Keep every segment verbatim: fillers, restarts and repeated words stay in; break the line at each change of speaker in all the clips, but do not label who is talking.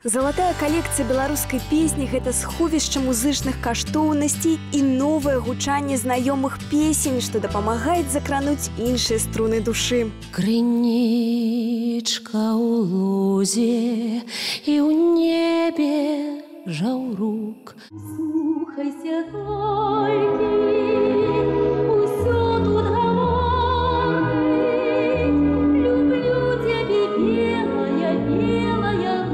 Залатая калекцыя беларускай песні – гэта сховішча музычных каштоўнасцей і новае гучанне знаёмых песень, што дапамагаюць закрануць іншыя струны душы.
Крынічка ў лузе і ў небе жаўрук. Слухайся толькі, усё тут гаворыць. Люблю цябе, белая, белая.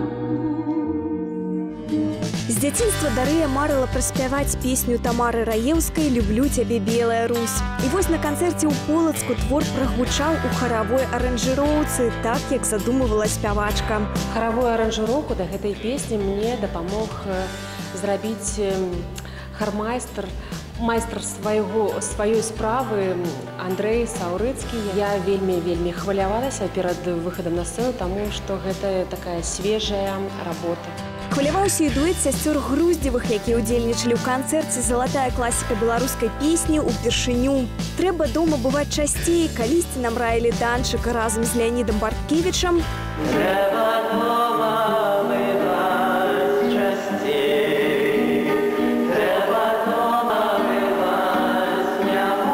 З дзяцінства Дарыя марыла праспяваць песню Тамары Раеўскай «Люблю цябе, белая Русь». І вось на канцэрце ў Полацку твор прагучаў у харавой аранжыроўцы, так як задумывала спявачка.
Харавую аранжыроўку да гэтай песні мне дапамог зрабіць хармайстр, майстар свайго, сваёй справы Андрэй Саўрыцкі. Я вельмі-вельмі хвалявалася перад выхадам на сцэну, таму што гэта такая свежая работа.
Хваляваўся і дуэт сясцёр Груздзевых, якія ўдзельнічалі ў канцэрце «Залатая класіка беларускай песні» упершыню. Трэба дома бываць часцей, калісьці нам раілі Данчыка разам з Леанідам Барткевічам.
Трэба дома бываць часцей, трэба дома бываць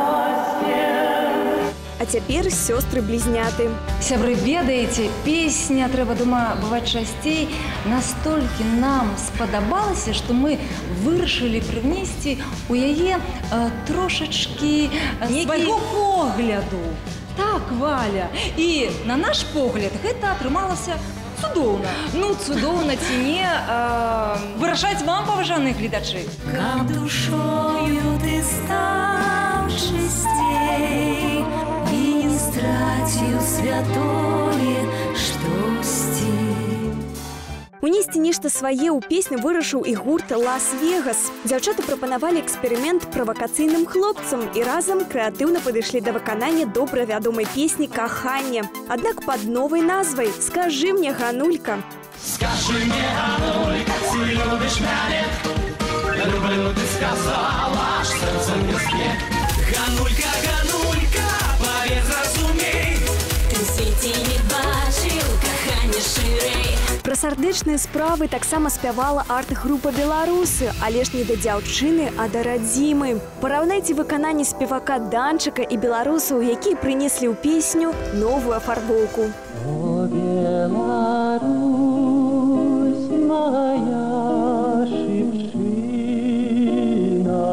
нямосце.
А цяпер сёстры-блізняты.
Сябры, ведаеце, песня «Трэба дома бываць часцей» настолькі нам спадабалася, што мы вырашылі прынесці у яе э, трошачкі э, свайго погляду. Так, Валя. І на наш погляд гэта атрымалася цудоўна. Ну, цудоўна ці не, э, вырашаць вам, паважаныя гледачы.
Каб душою ты стаў чысцей і не страціў святое штосьці.
Унесці нешта свае ў песню вырашыў і гурт «Лас-Вегас». Дзяўчаты прапанавалі эксперымент правакацыйным хлопцам і разам крэатыўна падышлі да выканання добра вядомай песні «Каханне». Аднак пад новай назвай «Скажы мне, Ганулька».
Скажи мне, Ганулька, ты любишь мяне? Люблю, ты сказала, аж сердцем не сне. Ганулька, Ганулька, поверь, разумей.
Ты в свеце не бачыў каханне шырэй.
Пра сардэчныя справы таксама спявала арт-група «Беларусы», але ж не да дзяўчыны, а да радзімы. Параўнайце выкананне спевака Данчыка і беларусаў, якія прынеслі ў песню новую афарбоўку.
О, Беларусь моя шыпшына,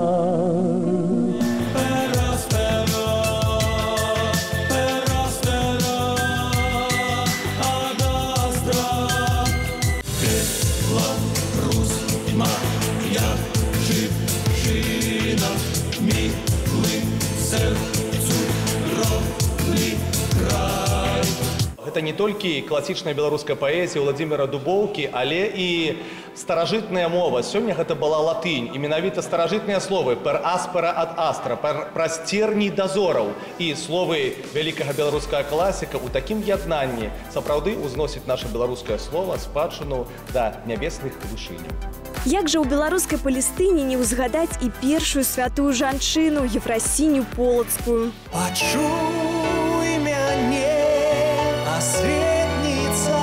это не толькі класічная беларуская паэзія Владзіміра Дубоўкі, але і старажытная мова. Сёння гэта была латынь, і менавіта старажытныя словы «per aspera ad astra», «пра сцерні дазораў». І словы вялікага беларускага класіка ў такім яднанні сапраўды ўзносіць наша беларускае слова спадчыну да нябесных вышыняў.
Як жа ў беларускай Палестыне не ўзгадаць і першую святую жанчыну Ефрасіню Полацкую.
Пачуй мяне, светница,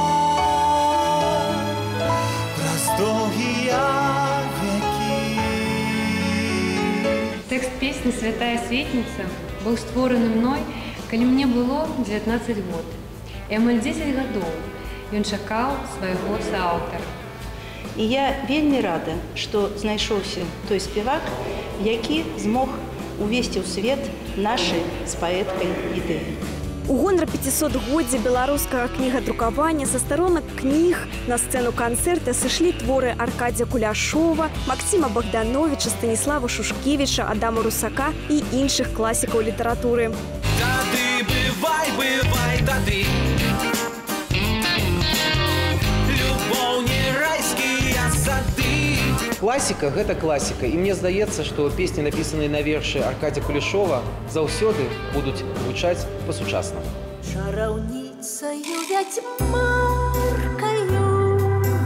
праз доўгія векі.
Тэкст песні «Святая светница» быў створаны мной, калі мне было дзевятнаццаць год. І амаль дзесяць гадоў ён чакаў свайго сааўтара.
І я вельмі рада, што знайшоўся той спевак, які змог увесці ў свет нашы з паэткай ідэі.
У гонар пяцісотгоддзя беларускага кнігадрукавання са старонак кніг на сцэну канцэрта сышлі творы Аркадзя Куляшова, Максіма Богдановича, Станіслава Шушкевіча, Адама Русака і іншых класікаў літаратуры.
Тады бывай, бывай, тады. Любоў не райскія сады.
Класіка – гэта класіка. І мне здаецца, што песні, напісаныя на вершы Аркадзя Кулешова, заўсёды будуць гучаць па-сучаснаму.
Чараўніцаю вядзьмаркаю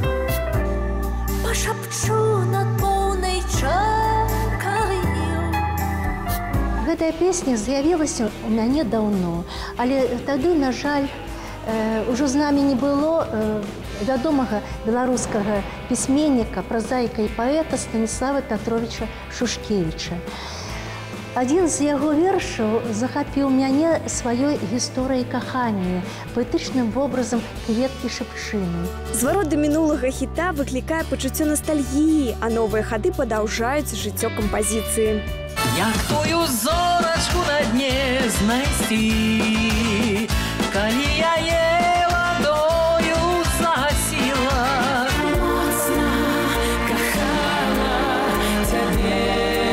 пашапчу над поўнай чаркаю.
Гэтая песня з'явілася ў мяне даўно, але тады, на жаль, ўжо з намі не было вядомага беларускага пісьменніка, празаіка і паэта Станіслава Пятровича Шушкевіча. Адзін з яго вершаў захапіў мяне сваёй гісторыяй кахання, паэтычным вобразам кветкі шапчыны.
Зварот да мінулага хіта выклікае пачуццё настальгіі, а новыя хады падаўжаюць жыццё кампазіцыі.
Як тую зорачку на дне знайсці, калі я е вадою загасіла. Моцна кахала цябе,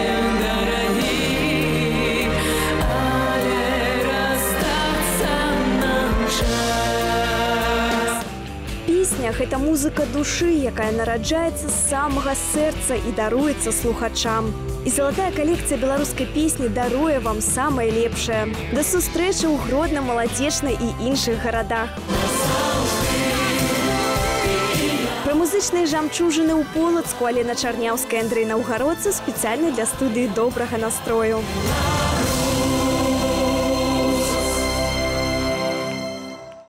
дарагі, але расстацца нам час.
Песня – гэта музыка душы, якая нараджаецца з самага сэрца і даруецца слухачам. І залатая калекцыя беларускай песні даруе вам самае лепшае. Да сустрэчы ў Гродна, Маладзечнай і іншых гарадах. Пра музычныя жамчужыны ў Полацку Алена Чарняўская, Андрэй Наўгародцы спецыяльна для студыі добрага настрою.